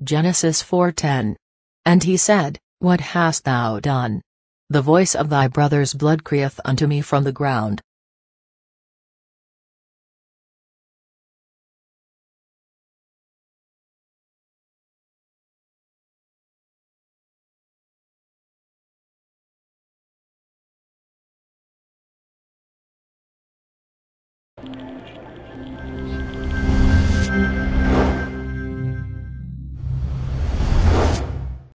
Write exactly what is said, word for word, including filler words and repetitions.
Genesis four ten. And he said, What hast thou done? The voice of thy brother's blood crieth unto me from the ground.